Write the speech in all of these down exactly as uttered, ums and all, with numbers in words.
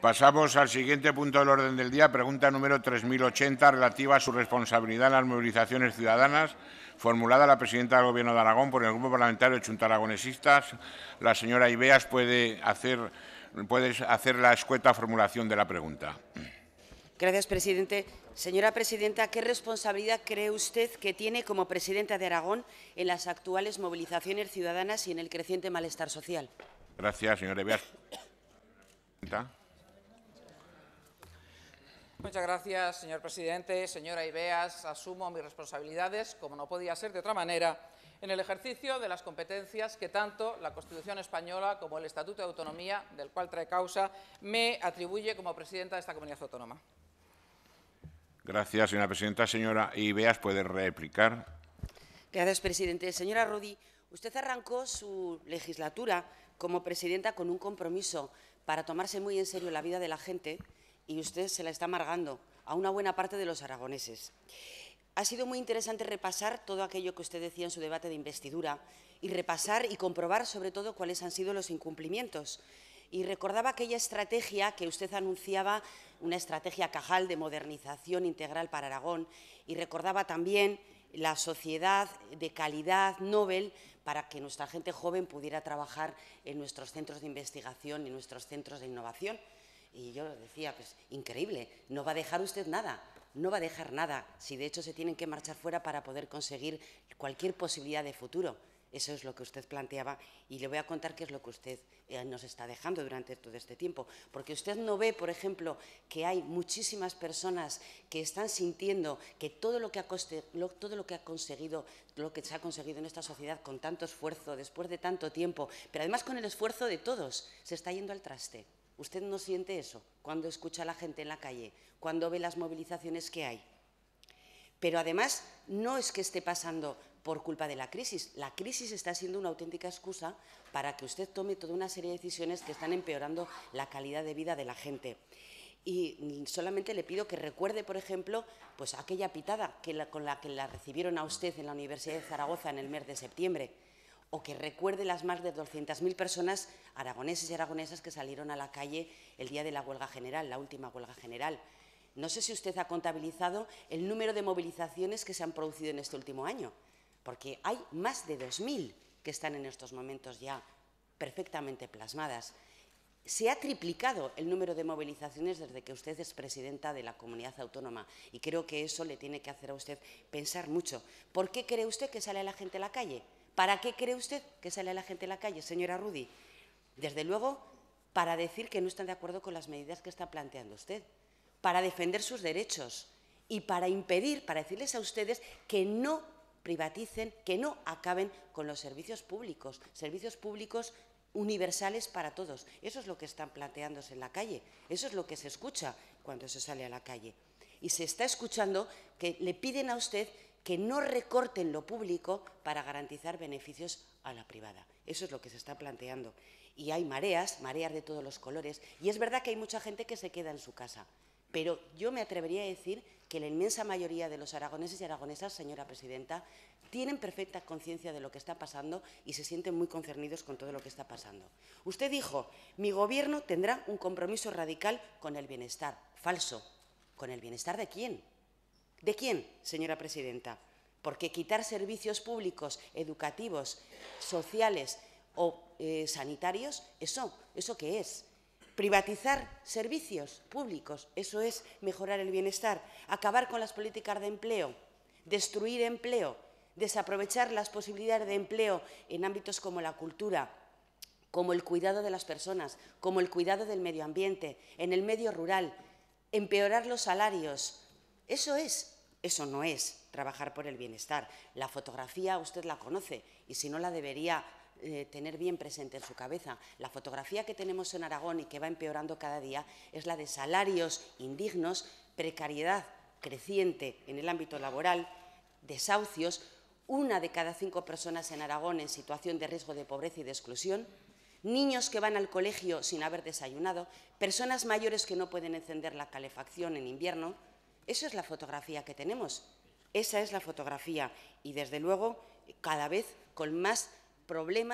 Pasamos al siguiente punto del orden del día, pregunta número tres mil ochenta, relativa a su responsabilidad en las movilizaciones ciudadanas, formulada a la presidenta del Gobierno de Aragón por el Grupo Parlamentario de Chunta Aragonesistas. La señora Ibeas puede hacer, puede hacer la escueta formulación de la pregunta. Gracias, presidente. Señora presidenta, ¿qué responsabilidad cree usted que tiene como presidenta de Aragón en las actuales movilizaciones ciudadanas y en el creciente malestar social? Gracias, señora Ibeas. Muchas gracias, señor presidente. Señora Ibeas, asumo mis responsabilidades, como no podía ser de otra manera, en el ejercicio de las competencias que tanto la Constitución española como el Estatuto de Autonomía, del cual trae causa, me atribuye como presidenta de esta comunidad autónoma. Gracias, señora presidenta. Señora Ibeas, puede replicar. Gracias, presidente. Señora Rodi, usted arrancó su legislatura como presidenta con un compromiso para tomarse muy en serio la vida de la gente y usted se la está amargando a una buena parte de los aragoneses. Ha sido muy interesante repasar todo aquello que usted decía en su debate de investidura y repasar y comprobar sobre todo cuáles han sido los incumplimientos. Y recordaba aquella estrategia que usted anunciaba, una estrategia Cajal de modernización integral para Aragón, y recordaba también la sociedad de calidad Nobel para que nuestra gente joven pudiera trabajar en nuestros centros de investigación y en nuestros centros de innovación. Y yo decía, pues increíble, no va a dejar usted nada, no va a dejar nada, si de hecho se tienen que marchar fuera para poder conseguir cualquier posibilidad de futuro. Eso es lo que usted planteaba y le voy a contar qué es lo que usted eh, nos está dejando durante todo este tiempo. Porque usted no ve, por ejemplo, que hay muchísimas personas que están sintiendo que todo lo que ha, coste, lo, todo lo que ha conseguido, lo que se ha conseguido en esta sociedad con tanto esfuerzo, después de tanto tiempo, pero además con el esfuerzo de todos, se está yendo al traste. ¿Usted no siente eso cuando escucha a la gente en la calle, cuando ve las movilizaciones que hay? Pero además no es que esté pasando por culpa de la crisis. La crisis está siendo una auténtica excusa para que usted tome toda una serie de decisiones que están empeorando la calidad de vida de la gente. Y solamente le pido que recuerde, por ejemplo, pues aquella pitada que la, con la que la recibieron a usted en la Universidad de Zaragoza en el mes de septiembre, o que recuerde las más de doscientas mil personas aragoneses y aragonesas que salieron a la calle el día de la huelga general, la última huelga general. No sé si usted ha contabilizado el número de movilizaciones que se han producido en este último año, porque hay más de dos mil que están en estos momentos ya perfectamente plasmadas. Se ha triplicado el número de movilizaciones desde que usted es presidenta de la comunidad autónoma y creo que eso le tiene que hacer a usted pensar mucho. ¿Por qué cree usted que sale la gente a la calle? ¿Para qué cree usted que sale la gente a la calle, señora Rudi? Desde luego, para decir que no están de acuerdo con las medidas que está planteando usted, para defender sus derechos y para impedir, para decirles a ustedes que no privaticen, que no acaben con los servicios públicos, servicios públicos universales para todos. Eso es lo que están planteándose en la calle, eso es lo que se escucha cuando se sale a la calle. Y se está escuchando que le piden a usted que no recorten lo público para garantizar beneficios a la privada. Eso es lo que se está planteando. Y hay mareas, mareas de todos los colores, y es verdad que hay mucha gente que se queda en su casa. Pero yo me atrevería a decir que la inmensa mayoría de los aragoneses y aragonesas, señora presidenta, tienen perfecta conciencia de lo que está pasando y se sienten muy concernidos con todo lo que está pasando. Usted dijo, mi gobierno tendrá un compromiso radical con el bienestar. Falso. ¿Con el bienestar de quién? ¿De quién, señora presidenta? Porque quitar servicios públicos, educativos, sociales o eh, sanitarios, ¿eso, ¿eso qué es? Privatizar servicios públicos, eso es mejorar el bienestar, acabar con las políticas de empleo, destruir empleo, desaprovechar las posibilidades de empleo en ámbitos como la cultura, como el cuidado de las personas, como el cuidado del medio ambiente, en el medio rural, empeorar los salarios. Eso es, eso no es trabajar por el bienestar. La fotografía usted la conoce y si no la debería Eh, tener bien presente en su cabeza. La fotografía que tenemos en Aragón y que va empeorando cada día es la de salarios indignos, precariedad creciente en el ámbito laboral, desahucios, una de cada cinco personas en Aragón en situación de riesgo de pobreza y de exclusión, niños que van al colegio sin haber desayunado, personas mayores que no pueden encender la calefacción en invierno. Eso es la fotografía que tenemos. Esa es la fotografía y, desde luego, cada vez con más problemas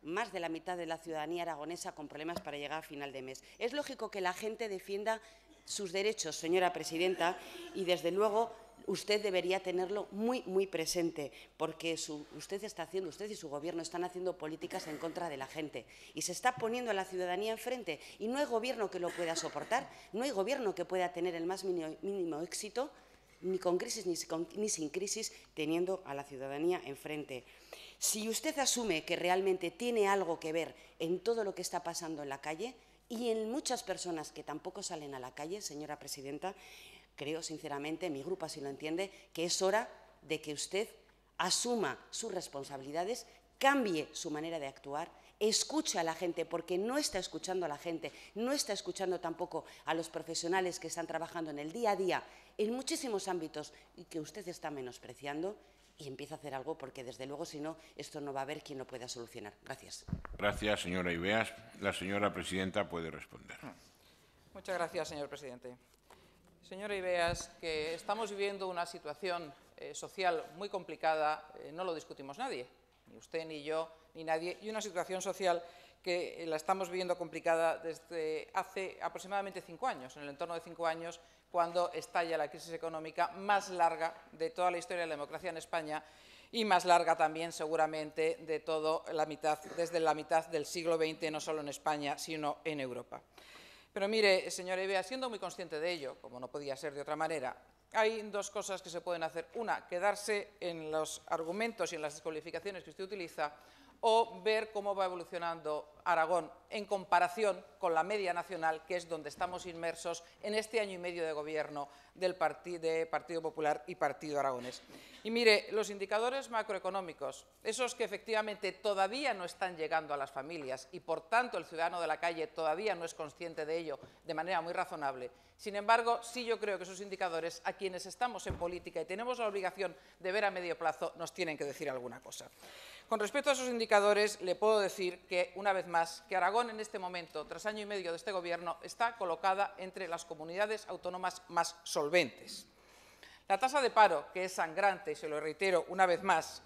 más de la mitad de la ciudadanía aragonesa con problemas para llegar a final de mes. Es lógico que la gente defienda sus derechos, señora presidenta, y desde luego usted debería tenerlo muy, muy presente, porque su, usted está haciendo, usted y su Gobierno están haciendo políticas en contra de la gente y se está poniendo a la ciudadanía enfrente, y no hay Gobierno que lo pueda soportar, no hay Gobierno que pueda tener el más mínimo, mínimo éxito, ni con crisis ni, con, ni sin crisis, teniendo a la ciudadanía enfrente. Si usted asume que realmente tiene algo que ver en todo lo que está pasando en la calle y en muchas personas que tampoco salen a la calle, señora presidenta, creo sinceramente, mi grupo así lo entiende, que es hora de que usted asuma sus responsabilidades, cambie su manera de actuar, escuche a la gente, porque no está escuchando a la gente, no está escuchando tampoco a los profesionales que están trabajando en el día a día en muchísimos ámbitos y que usted está menospreciando, y empieza a hacer algo, porque desde luego si no, esto no va a haber quien lo pueda solucionar. Gracias. Gracias, señora Ibeas. La señora presidenta puede responder. Muchas gracias, señor presidente. Señora Ibeas, que estamos viviendo una situación eh, social muy complicada, eh, no lo discutimos nadie, ni usted, ni yo, ni nadie, y una situación social que eh, la estamos viviendo complicada desde hace aproximadamente cinco años, en el entorno de cinco años, cuando estalla la crisis económica más larga de toda la historia de la democracia en España y más larga también, seguramente, de todo la mitad, desde la mitad del siglo veinte, no solo en España, sino en Europa. Pero mire, señora Ibeas, siendo muy consciente de ello, como no podía ser de otra manera, hay dos cosas que se pueden hacer. Una, quedarse en los argumentos y en las descalificaciones que usted utiliza, o ver cómo va evolucionando Aragón en comparación con la media nacional, que es donde estamos inmersos en este año y medio de gobierno del Partido, de Partido Popular y Partido Aragonés. Y mire, los indicadores macroeconómicos, esos que efectivamente todavía no están llegando a las familias y, por tanto, el ciudadano de la calle todavía no es consciente de ello de manera muy razonable. Sin embargo, sí yo creo que esos indicadores, a quienes estamos en política y tenemos la obligación de ver a medio plazo, nos tienen que decir alguna cosa. Con respecto a esos indicadores, le puedo decir que, una vez más, que Aragón en este momento, tras año y medio de este Gobierno, está colocada entre las comunidades autónomas más solventes. La tasa de paro, que es sangrante, y se lo reitero una vez más,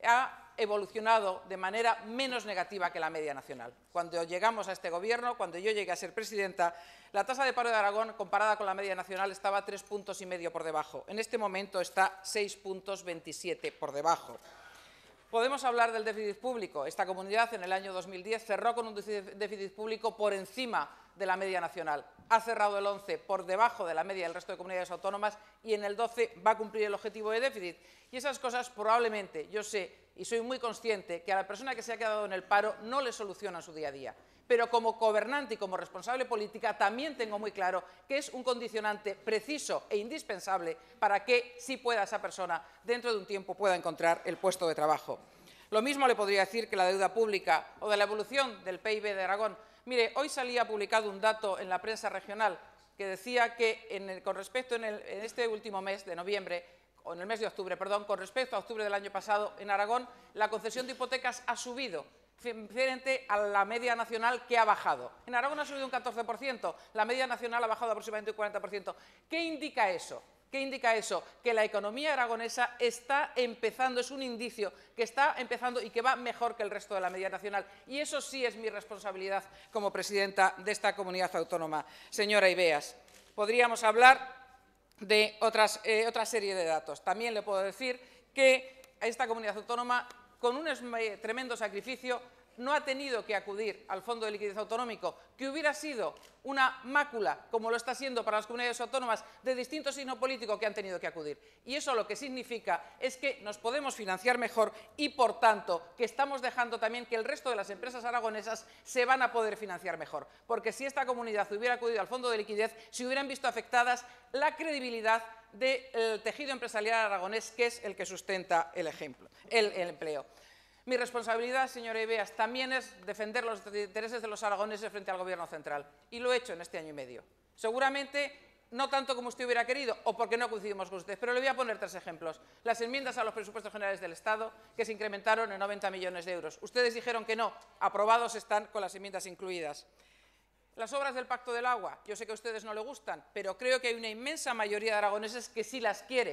ha evolucionado de manera menos negativa que la media nacional. Cuando llegamos a este Gobierno, cuando yo llegué a ser presidenta, la tasa de paro de Aragón, comparada con la media nacional, estaba tres puntos y medio por debajo. En este momento está seis puntos veintisiete por debajo. Podemos hablar del déficit público. Esta comunidad en el año dos mil diez cerró con un déficit público por encima de la media nacional. Ha cerrado el once por debajo de la media del resto de comunidades autónomas y en el doce va a cumplir el objetivo de déficit. Y esas cosas probablemente, yo sé y soy muy consciente que a la persona que se ha quedado en el paro no le solucionan su día a día. Pero como gobernante y como responsable política también tengo muy claro que es un condicionante preciso e indispensable para que sí pueda esa persona dentro de un tiempo pueda encontrar el puesto de trabajo. Lo mismo le podría decir que la deuda pública o de la evolución del P I B de Aragón. Mire, hoy salía publicado un dato en la prensa regional que decía que en el, con respecto en, el, en este último mes de noviembre, o en el mes de octubre, perdón, con respecto a octubre del año pasado, en Aragón la concesión de hipotecas ha subido frente a la media nacional, que ha bajado. En Aragón ha subido un catorce por ciento, la media nacional ha bajado aproximadamente un cuarenta por ciento. ¿Qué indica eso? ¿Qué indica eso? Que la economía aragonesa está empezando, es un indicio que está empezando y que va mejor que el resto de la media nacional. Y eso sí es mi responsabilidad como presidenta de esta comunidad autónoma. Señora Ibeas, podríamos hablar de otras, eh, otra serie de datos. También le puedo decir que esta comunidad autónoma, con un tremendo sacrificio, no ha tenido que acudir al Fondo de Liquidez Autonómico, que hubiera sido una mácula, como lo está siendo para las comunidades autónomas de distinto signo político que han tenido que acudir. Y eso lo que significa es que nos podemos financiar mejor y, por tanto, que estamos dejando también que el resto de las empresas aragonesas se van a poder financiar mejor. Porque si esta comunidad hubiera acudido al Fondo de Liquidez, se hubieran visto afectadas la credibilidad del tejido empresarial aragonés, que es el que sustenta el, ejemplo, el, el empleo. Mi responsabilidad, señora Ibeas, también es defender los intereses de los aragoneses frente al Gobierno central. Y lo he hecho en este año y medio. Seguramente no tanto como usted hubiera querido o porque no coincidimos con usted, pero le voy a poner tres ejemplos. Las enmiendas a los presupuestos generales del Estado, que se incrementaron en noventa millones de euros. Ustedes dijeron que no. Aprobados están con las enmiendas incluidas. Las obras del Pacto del Agua, yo sé que a ustedes no les gustan, pero creo que hay una inmensa mayoría de aragoneses que sí las quiere.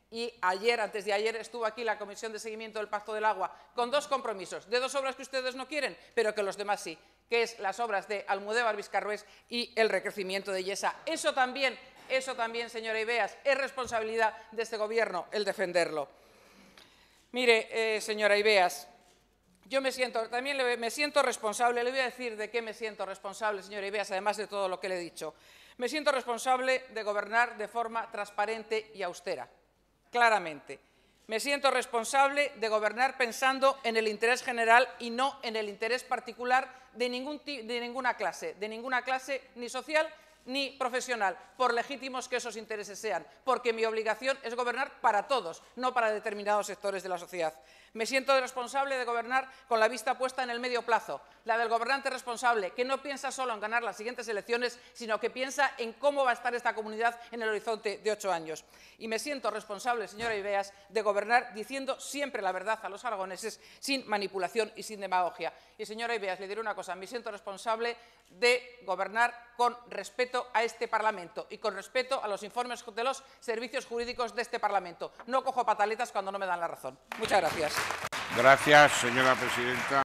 Y ayer, antes de ayer, estuvo aquí la Comisión de Seguimiento del Pacto del Agua con dos compromisos, de dos obras que ustedes no quieren, pero que los demás sí, que es las obras de Almudévar Viscarrués y el recrecimiento de Yesa. Eso también, eso también, señora Ibeas, es responsabilidad de este Gobierno el defenderlo. Mire, eh, señora Ibeas, yo me siento, también le, me siento responsable, le voy a decir de qué me siento responsable, señora Ibeas, además de todo lo que le he dicho. Me siento responsable de gobernar de forma transparente y austera. Claramente. Me siento responsable de gobernar pensando en el interés general y no en el interés particular de, ningún, de ninguna clase, de ninguna clase ni social ni profesional, por legítimos que esos intereses sean, porque mi obligación es gobernar para todos, no para determinados sectores de la sociedad. Me siento responsable de gobernar con la vista puesta en el medio plazo, la del gobernante responsable, que no piensa solo en ganar las siguientes elecciones, sino que piensa en cómo va a estar esta comunidad en el horizonte de ocho años. Y me siento responsable, señora Ibeas, de gobernar diciendo siempre la verdad a los aragoneses, sin manipulación y sin demagogia. Y, señora Ibeas, le diré una cosa, me siento responsable de gobernar con respeto a este Parlamento y con respeto a los informes de los servicios jurídicos de este Parlamento. No cojo pataletas cuando no me dan la razón. Muchas gracias. Gracias, señora presidenta.